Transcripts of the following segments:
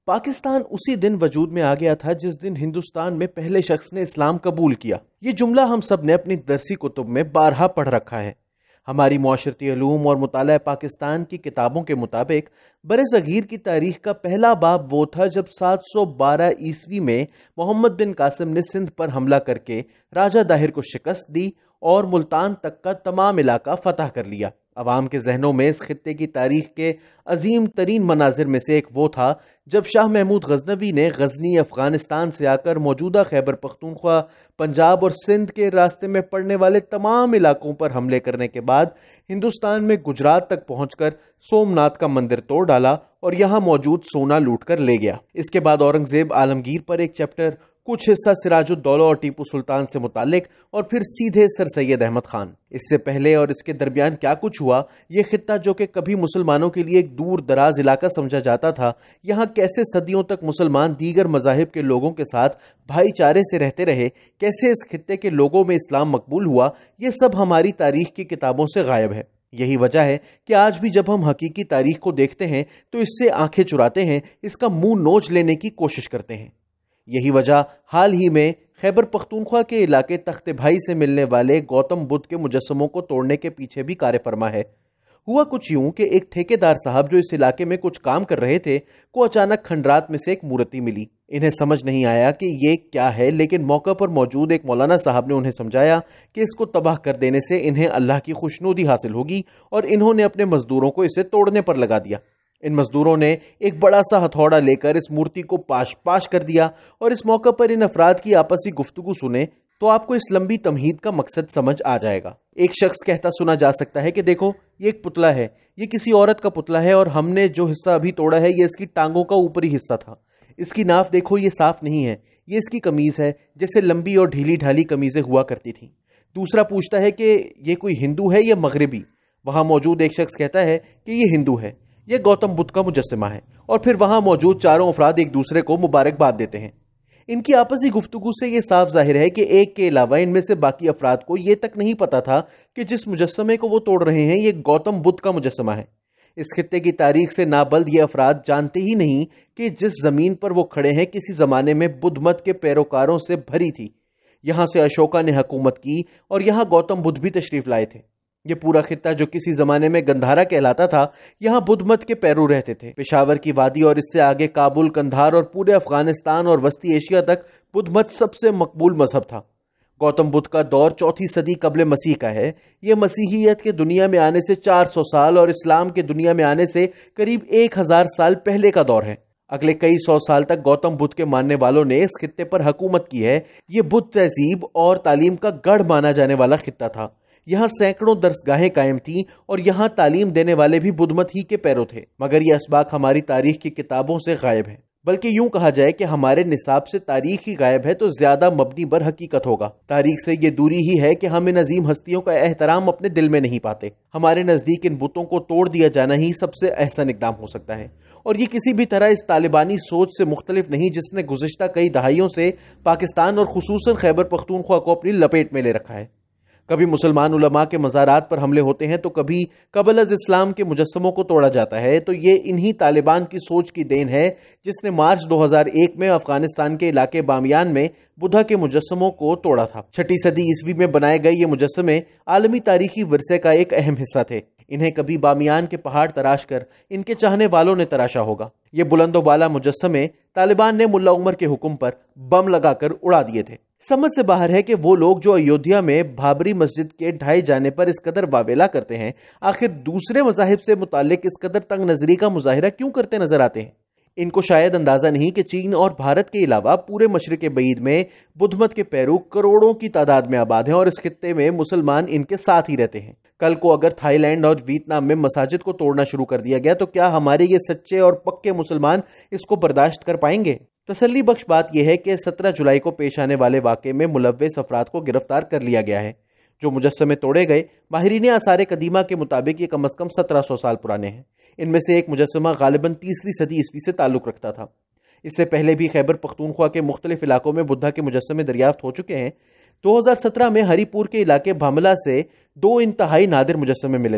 پاکستان اسی دن وجود میں آ گیا تھا جس دن ہندوستان میں پہلے شخص نے اسلام قبول کیا۔ یہ جملہ ہم سب نے اپنی درسی کتب میں بارہا پڑھ رکھا ہے۔ ہماری معاشرتی علوم اور مطالعہ پاکستان کی کتابوں کے مطابق بر صغیر کی تاریخ کا پہلا باب وہ تھا جب 712 عیسوی میں محمد بن قاسم نے سندھ پر حملہ کر کے راجہ داہر کو شکست دی اور ملتان تک کا تمام علاقہ فتح کر لیا۔ عوام کے ذہنوں میں اس خطے کی تاریخ کے عظیم ترین مناظر میں سے ایک وہ تھا جب شاہ محمود غزنوی نے غزنی افغانستان سے آ کر موجودہ خیبر پختونخوا، پنجاب اور سندھ کے راستے میں پڑنے والے تمام علاقوں پر حملے کرنے کے بعد ہندوستان میں گجرات تک پہنچ کر سومناتھ کا مندر توڑ ڈالا اور یہاں موجود سونا لوٹ کر لے گیا۔ اس کے بعد اورنگزیب عالمگیر پر ایک چیپٹر، کچھ حصہ سراج الدولہ اور ٹیپو سلطان سے متعلق اور پھر سیدھے سر سید احمد خان۔ اس سے پہلے اور اس کے درمیان کیا کچھ ہوا، یہ خطہ جو کہ کبھی مسلمانوں کے لیے ایک دور دراز علاقہ سمجھا جاتا تھا، یہاں کیسے صدیوں تک مسلمان دیگر مذاہب کے لوگوں کے ساتھ بھائی چارے سے رہتے رہے، کیسے اس خطے کے لوگوں میں اسلام مقبول ہوا، یہ سب ہماری تاریخ کی کتابوں سے غائب ہے۔ یہی وجہ ہے کہ آج بھی جب ہم حقیقی تاریخ کو دیکھتے ہیں تو اس سے آنکھیں چراتے ہیں، اس کا منہ نوچ لینے کی کوشش کرتے ہیں۔ یہی وجہ حال ہی میں خیبر پختونخوا کے علاقے تخت-e-بھائی سے ملنے والے گوتم بدھ کے مجسموں کو توڑنے کے پیچھے بھی کار فرما ہے۔ ہوا کچھ یوں کہ ایک ٹھیکیدار صاحب جو اس علاقے میں کچھ کام کر رہے تھے کو اچانک کھنڈرات میں سے ایک مورتی ملی۔ انہیں سمجھ نہیں آیا کہ یہ کیا ہے، لیکن موقع پر موجود ایک مولانا صاحب نے انہیں سمجھایا کہ اس کو تباہ کر دینے سے انہیں اللہ کی خوشنودی حاصل ہوگی، اور انہوں نے اپنے مزدوروں کو اسے توڑنے پر لگا دیا۔ ان مزدوروں نے ایک بڑا سا ہتھوڑا لے کر اس مورتی کو پاش پاش کر دیا، اور اس موقع پر ان افراد کی آپسی گفتگو سنیں تو آپ کو اس لمبی تمہید کا مقصد سمجھ آ جائے گا۔ ایک شخص کہتا سنا جا سکتا ہے کہ دیکھو، یہ ایک پتلا ہے، یہ کسی عورت کا پتلا ہے، اور ہم نے جو حصہ ابھی توڑا ہے یہ اس کی ٹانگوں کا اوپری حصہ تھا۔ اس کی ناف دیکھو، یہ صاف نہیں ہے، یہ اس کی قمیض ہے، جیسے لمبی اور ڈھیلی ڈھالی قمیضیں ہوا کرتی تھیں۔ دوسرا پوچھتا ہے کہ یہ کوئی ہندو ہے یا مغربی؟ وہاں موجود ایک شخص کہتا ہے کہ یہ ہندو ہے، یہ گوتم بدھ کا مجسمہ ہے، اور پھر وہاں موجود چاروں افراد ایک دوسرے کو مبارکباد دیتے ہیں۔ ان کی آپسی گفتگو سے یہ صاف ظاہر ہے کہ ایک کے علاوہ ان میں سے باقی افراد کو یہ تک نہیں پتا تھا کہ جس مجسمے کو وہ توڑ رہے ہیں یہ گوتم بدھ کا مجسمہ ہے۔ اس خطے کی تاریخ سے نابلد یہ افراد جانتے ہی نہیں کہ جس زمین پر وہ کھڑے ہیں کسی زمانے میں بدھ مت کے پیروکاروں سے بھری تھی۔ یہاں سے اشوکا نے حکومت کی اور یہاں گوتم بدھ بھی تشریف لائے تھے۔ یہ پورا خطہ جو کسی زمانے میں گندھارا کہلاتا تھا، یہاں بدھ مت کے پیرو رہتے تھے۔ پشاور کی وادی اور اس سے آگے کابل، قندھار اور پورے افغانستان اور وسطی ایشیا تک بدھ مت سب سے مقبول مذہب تھا۔ گوتم بدھ کا دور 4 صدی قبل مسیح کا ہے۔ یہ مسیحیت کے دنیا میں آنے سے 400 سال اور اسلام کے دنیا میں آنے سے قریب 1000 سال پہلے کا دور ہے۔ اگلے کئی 100 سال تک گوتم بدھ کے ماننے والوں نے اس خطے پر حکومت کی ہے۔ یہ بدھ تہذیب اور تعلیم کا گڑھ مانا جانے والا خطہ تھا۔ یہاں سینکڑوں درسگاہیں قائم تھیں اور یہاں تعلیم دینے والے بھی بدھ مت ہی کے پیرو تھے، مگر یہ اسباق ہماری تاریخ کی کتابوں سے غائب ہیں۔ بلکہ یوں کہا جائے کہ ہمارے نصاب سے تاریخ ہی غائب ہے تو زیادہ مبنی بر حقیقت ہوگا۔ تاریخ سے یہ دوری ہی ہے کہ ہم ان عظیم ہستیوں کا احترام اپنے دل میں نہیں پاتے۔ ہمارے نزدیک ان بتوں کو توڑ دیا جانا ہی سب سے احسن اقدام ہو سکتا ہے، اور یہ کسی بھی طرح اس طالبانی سوچ سے مختلف نہیں جس نے گزشتہ کئی دہائیوں سے پاکستان اور خصوصاً خیبر پختونخوا کو اپنی لپیٹ میں لے رکھا ہے۔ کبھی مسلمان علماء کے مزارات پر حملے ہوتے ہیں تو کبھی قبل از اسلام کے مجسموں کو توڑا جاتا ہے، تو یہ انہی طالبان کی سوچ کی دین ہے جس نے مارچ 2001 میں افغانستان کے علاقے بامیان میں بدھا کے مجسموں کو توڑا تھا۔ 6 صدی عیسوی میں بنائے گئے یہ مجسمے عالمی تاریخی ورثے کا ایک اہم حصہ تھے۔ انہیں کبھی بامیان کے پہاڑ تراش کر ان کے چاہنے والوں نے تراشا ہوگا۔ یہ بلند و بالا مجسمے طالبان نے ملا عمر کے حکم پر بم لگا کر اڑا دیے تھے۔ سمجھ سے باہر ہے کہ وہ لوگ جو ایودھیا میں بابری مسجد کے ڈھائے جانے پر اس قدر واویلا کرتے ہیں، آخر دوسرے مذاہب سے متعلق اس قدر تنگ نظری کا مظاہرہ کیوں کرتے نظر آتے ہیں؟ ان کو شاید اندازہ نہیں کہ چین اور بھارت کے علاوہ پورے مشرق بعید میں بدھ مت کے پیرو کروڑوں کی تعداد میں آباد ہیں، اور اس خطے میں مسلمان ان کے ساتھ ہی رہتے ہیں۔ کل کو اگر تھائی لینڈ اور ویتنام میں مساجد کو توڑنا شروع کر دیا گیا تو کیا ہمارے یہ سچے اور پکے مسلمان اس کو برداشت کر پائیں گے؟ تسلی بخش بات یہ ہے کہ 17 جولائی کو پیش آنے والے واقعے میں ملوث افراد کو گرفتار کر لیا گیا ہے۔ جو مجسمے توڑے گئے، ماہرین آثار قدیمہ کے مطابق یہ کم از کم 1700 سال پرانے ہیں۔ ان میں سے ایک مجسمہ غالباً 3 صدی عیسوی سے تعلق رکھتا تھا۔ اس سے پہلے بھی خیبر پختونخوا کے مختلف علاقوں میں بدھا کے مجسمے دریافت ہو چکے ہیں۔ 2017 میں ہری پور کے علاقے بھاملہ سے 2 انتہائی نادر مجسمے ملے تھے۔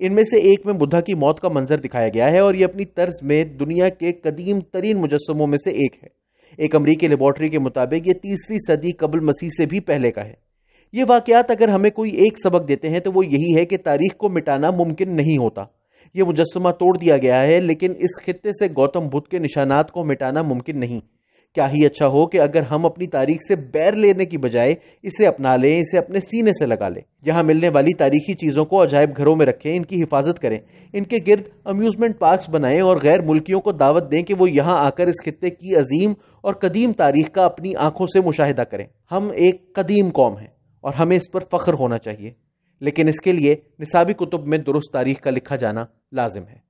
ان میں سے ایک میں بدھا کی موت کا منظر دکھایا گیا ہے اور یہ اپنی طرز میں دنیا کے قدیم ترین مجسموں میں سے ایک ہے۔ ایک امریکی لیبارٹری کے مطابق یہ 3 صدی قبل مسیح سے بھی پہلے کا ہے۔ یہ واقعات اگر ہمیں کوئی ایک سبق دیتے ہیں تو وہ یہی ہے کہ تاریخ کو مٹانا ممکن نہیں ہوتا۔ یہ مجسمہ توڑ دیا گیا ہے لیکن اس خطے سے گوتم بدھ کے نشانات کو مٹانا ممکن نہیں۔ کیا ہی اچھا ہو کہ اگر ہم اپنی تاریخ سے بیر لینے کی بجائے اسے اپنا لیں، اسے اپنے سینے سے لگا لیں۔ یہاں ملنے والی تاریخی چیزوں کو عجائب گھروں میں رکھیں، ان کی حفاظت کریں، ان کے گرد امیوزمنٹ پارکس بنائیں اور غیر ملکیوں کو دعوت دیں کہ وہ یہاں آ کر اس خطے کی عظیم اور قدیم تاریخ کا اپنی آنکھوں سے مشاہدہ کریں۔ ہم ایک قدیم قوم ہیں اور ہمیں اس پر فخر ہونا چاہیے، لیکن اس کے لیے نصابی کتب میں درست تاریخ کا لکھا جانا لازم ہے۔